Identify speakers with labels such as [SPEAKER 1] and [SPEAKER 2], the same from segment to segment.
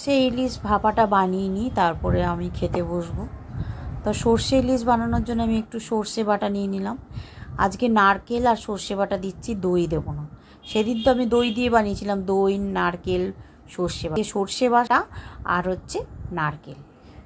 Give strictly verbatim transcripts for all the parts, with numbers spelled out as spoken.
[SPEAKER 1] সর্ষে ইলিশ ভাপাটা বানিয়ে নিই, তারপরে আমি খেতে বসবো। তো সর্ষে ইলিশ বানানোর জন্য আমি একটু সর্ষে বাটা নিয়ে নিলাম। আজকে নারকেল আর সর্ষে বাটা দিচ্ছি, দই দেবো না। সেদিন তো আমি দই দিয়ে বানিয়েছিলাম, দই, নারকেল, সর্ষে বাটা, সর্ষে বাটা আর হচ্ছে নারকেল,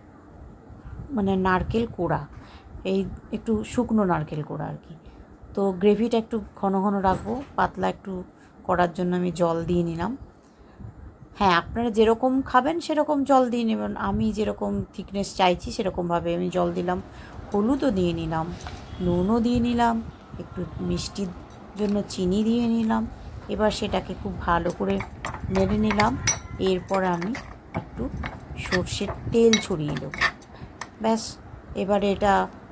[SPEAKER 1] মানে নারকেল কোড়া, এই একটু শুকনো নারকেল কোড়া আর কি। তো গ্রেভিটা একটু ঘন ঘন রাখবো, পাতলা একটু করার জন্য আমি জল দিয়ে নিলাম। হ্যাঁ, আপনারা যেরকম খাবেন সেরকম জল দিয়ে নেবেন, আমি যেরকম থিকনেস চাইছি সেরকমভাবে আমি জল দিলাম। হলুদও দিয়ে নিলাম, নুনও দিয়ে নিলাম, একটু মিষ্টির জন্য চিনি দিয়ে নিলাম। এবার সেটাকে খুব ভালো করে নেড়ে নিলাম। এরপর আমি একটু সর্ষের তেল ছড়িয়ে দেবো, ব্যাস। এবার এটা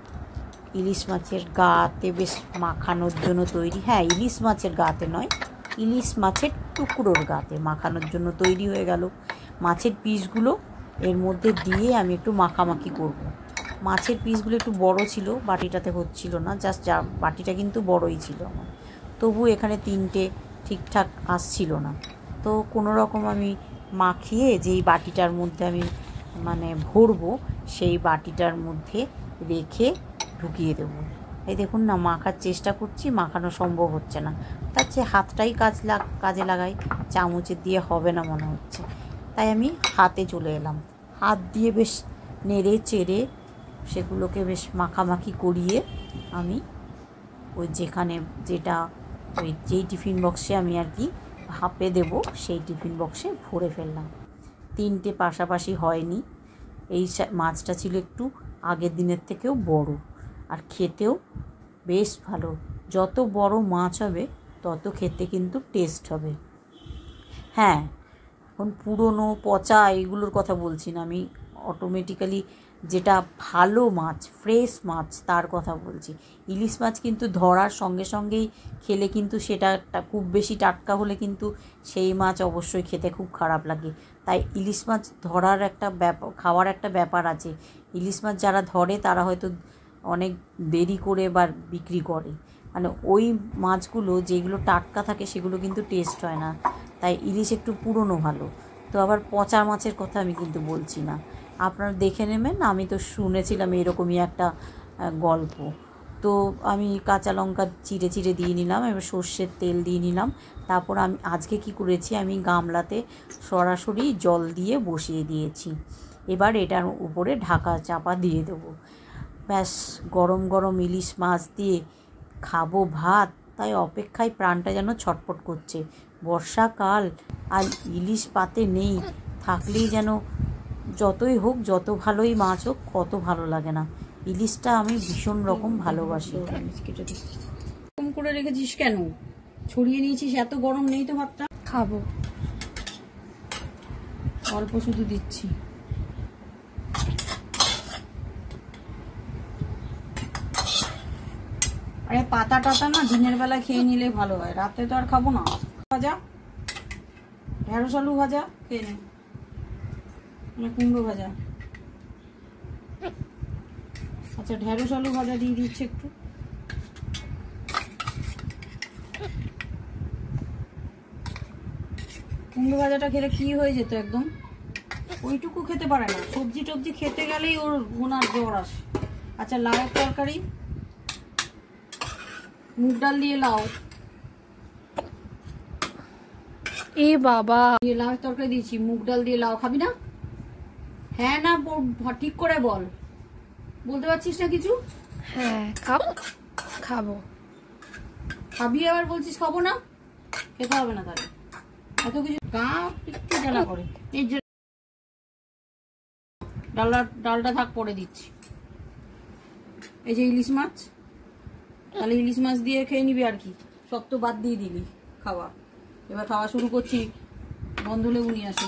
[SPEAKER 1] ইলিশ মাছের গাতে বেশ মাখানোর জন্য তৈরি। হ্যাঁ, ইলিশ মাছের গাতে নয়, ইলিশ মাছের টুকরোর গাতে মাখানোর জন্য তৈরি হয়ে গেল। মাছের পিসগুলো এর মধ্যে দিয়ে আমি একটু মাখামাখি করব। মাছের পিসগুলো একটু বড় ছিল, বাটিটাতে হচ্ছিল না, জাস্ট যা বাটিটা কিন্তু বড়ই ছিল আমার, তবু এখানে তিনটে ঠিকঠাক আসছিল না। তো কোনো রকম আমি মাখিয়ে যেই বাটিটার মধ্যে আমি মানে ভরবো, সেই বাটিটার মধ্যে রেখে ঢুকিয়ে দেবো। এই দেখুন না, মাখার চেষ্টা করছি, মাখানো সম্ভব হচ্ছে না। তার চেয়ে হাতটাই কাজ লাগ কাজে লাগাই, চামচের দিয়ে হবে না মনে হচ্ছে, তাই আমি হাতে চলে এলাম। হাত দিয়ে বেশ নেড়ে চেড়ে সেগুলোকে বেশ মাখামাখি করিয়ে আমি ওই যেখানে যেটা ওই যেই টিফিন বক্সে আমি আর কি ভাপে দেব, সেই টিফিন বক্সে ভরে ফেললাম। তিনটে পাশাপাশি হয়নি। এই মাছটা ছিল একটু আগের দিনের থেকেও বড়, আর খেতেও বেশ ভালো। যত বড় মাছ হবে তত খেতে কিন্তু টেস্ট হবে। হ্যাঁ, এখন পুরনো পচা এইগুলোর কথা বলছি না, আমি অটোমেটিক্যালি যেটা ভালো মাছ, ফ্রেশ মাছ, তার কথা বলছি। ইলিশ মাছ কিন্তু ধরার সঙ্গে সঙ্গেই খেলে কিন্তু সেটা খুব বেশি টাটকা হলে কিন্তু সেই মাছ অবশ্যই খেতে খুব খারাপ লাগে। তাই ইলিশ মাছ ধরার একটা ব্যাপার, খাওয়ার একটা ব্যাপার আছে। ইলিশ মাছ যারা ধরে তারা হয়তো অনেক দেরি করে বা বিক্রি করে, মানে ওই মাছগুলো যেগুলো টাটকা থাকে সেগুলো কিন্তু টেস্ট হয় না। তাই ইলিশ একটু পুরনো ভালো। তো আবার পচা মাছের কথা আমি কিন্তু বলছি না, আপনারা দেখে নেবেন। আমি তো শুনেছিলাম এরকমই একটা গল্প। তো আমি কাঁচা লঙ্কা চিড়ে চিড়ে দিয়ে নিলাম, এবার সর্ষের তেল দিয়ে নিলাম। তারপর আমি আজকে কি করেছি, আমি গামলাতে সরাসরি জল দিয়ে বসিয়ে দিয়েছি। এবার এটার উপরে ঢাকা চাপা দিয়ে দেবো, ব্যাস। গরম গরম ইলিশ মাছ দিয়ে খাবো ভাত, তাই অপেক্ষায় প্রাণটা যেন ছটফট করছে। বর্ষাকাল আর ইলিশ পাতে নেই, থাকলেই যেন যতই হোক, যত ভালোই মাছ হোক, কত ভালো লাগে না। ইলিশটা আমি ভীষণ রকম ভালোবাসি।
[SPEAKER 2] কম করে রেখেছিস কেন? ছড়িয়ে নিয়েছিস, এত গরম নেই তো ভাতটা।
[SPEAKER 3] খাবো,
[SPEAKER 2] অল্প শুধু দিচ্ছি। আরে পাতা টাতা না দিনের বেলা খেয়ে নিলে ভালো হয়, রাতে তো আর খাবো না। ভাজা, ঢেঁড়স আলু ভাজা খেয়ে নে, মানে কুমড়ো ভাজা। আচ্ছা, ঢেঁড়স আলু ভাজা দিয়ে দিচ্ছে একটু। কুমড়ো ভাজাটা খেলে কি হয়ে যেত একদম, ওইটুকু খেতে পারে না। সবজি টবজি খেতে গেলেই ওর গুনার জ্বর আসে। আচ্ছা, লাউয়ের তরকারি, মুগ ডাল দিয়ে লাউ।
[SPEAKER 3] এ বাবা,
[SPEAKER 2] লাউয়ের তরকারি দিয়েছি, মুগ ডাল দিয়ে লাউ। খাবি না? হ্যাঁ না ঠিক করে বল, বলতে পারছিস না কিছু?
[SPEAKER 3] হ্যাঁ খাবো, খাবো।
[SPEAKER 2] খাবি আবার বলছিস খাবো না? খেতে হবে না তাহলে, এত কিছু গা একটু জ্বালা করে। এই যে ডালটা ডালটা থাক, পরে দিচ্ছি। এই যে ইলিশ মাছ, তাহলে ইলিশ মাছ দিয়ে খেয়ে নিবি আর কি, সব তো বাদ দিয়ে দিলি খাওয়া। এবার খাওয়া শুরু করছি, গন্ধলেবু নিয়ে আসি।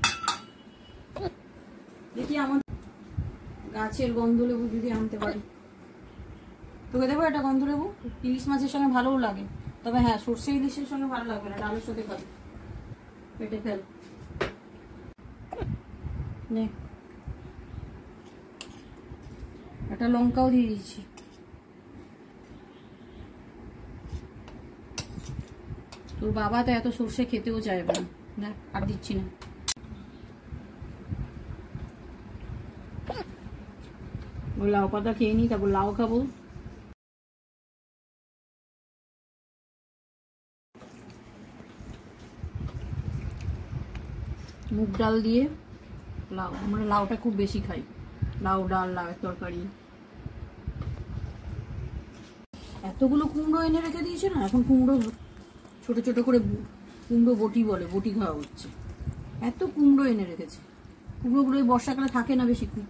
[SPEAKER 2] দেখি আমার গাছের গন্ধলেবু যদি আনতে পারি, তোকে দেবো একটা গন্ধলেবু। ইলিশ মাছের সঙ্গে ভালোও লাগে, তবে হ্যাঁ সর্ষে ইলিশের সঙ্গে ভালো লাগবে না, ডালের সাথে খাবি। পেটে ফেল নে, একটা লঙ্কাও দিয়ে দিচ্ছি। তোর বাবা তো এত সর্ষে খেতেও চাইবে না, আর দিচ্ছি না। ওই লাউ পাতা খেয়ে নিই, তারপর লাউ খাবো। মুগ ডাল দিয়ে লাউ, আমরা লাউটা খুব বেশি খাই, লাউ ডাল, লাউয়ের তরকারি। এতগুলো কুমড়ো এনে রেখে দিয়েছে না, এখন কুমড়ো ছোট ছোট করে কুমড়ো বটি বলে, বটি খাওয়া হচ্ছে। এত কুমড়ো এনে রেখেছে, কুমড়োগুলো এই বর্ষাকালে থাকে না বেশিক্ষণ।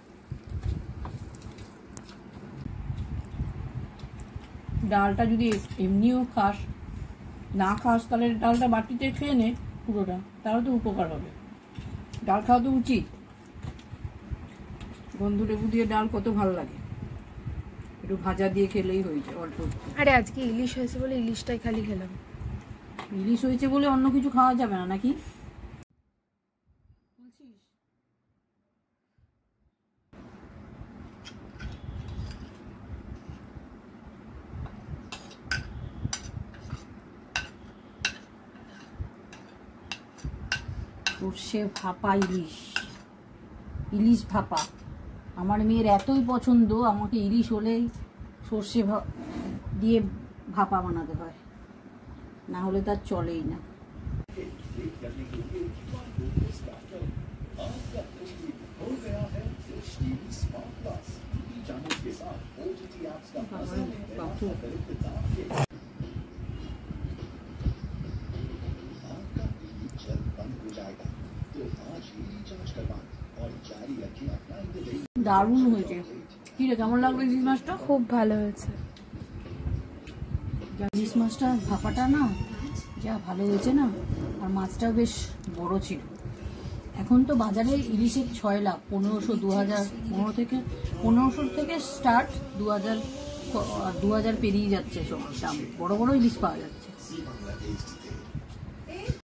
[SPEAKER 2] ডালটা যদি এমনিও খাস, না খাস, তাহলে ডালটা বাটিতে খেয়ে নে পুরোটা, তাহলে তো উপকার হবে। ডাল খাওয়া তো উচিত। গন্ধ লেবু দিয়ে ডাল কত ভালো লাগে, একটু ভাজা দিয়ে খেলেই হয়ে যায় অল্প।
[SPEAKER 3] আরে আজকে ইলিশ হয়েছে বলে ইলিশটাই খালি খেলাম।
[SPEAKER 2] ইলিশ হয়েছে বলে অন্য কিছু খাওয়া যাবে না নাকি? সর্ষে ভাপা ইলিশ, ইলিশ ভাপা আমার মেয়ের এতই পছন্দ, আমাকে ইলিশ হলেই সর্ষে দিয়ে ভাপা বানাতে হয়, না হলে তার চলেই না। দারুণ হয়েছে। কি রে, কেমন লাগলো ইলিশ মাছটা?
[SPEAKER 3] খুব ভালো হয়েছে।
[SPEAKER 2] ইলিশ মাছটা ভাপাটা না যা ভালো হয়েছে না, আর মাছটাও বেশ বড় ছিল। এখন তো বাজারে ইলিশের ছয় লাখ, পনেরোশো, দু হাজার পনেরো থেকে পনেরোশো থেকে স্টার্ট, দু হাজার দু হাজার পেরিয়ে যাচ্ছে সব দাম। বড় বড় ইলিশ পাওয়া যাচ্ছে।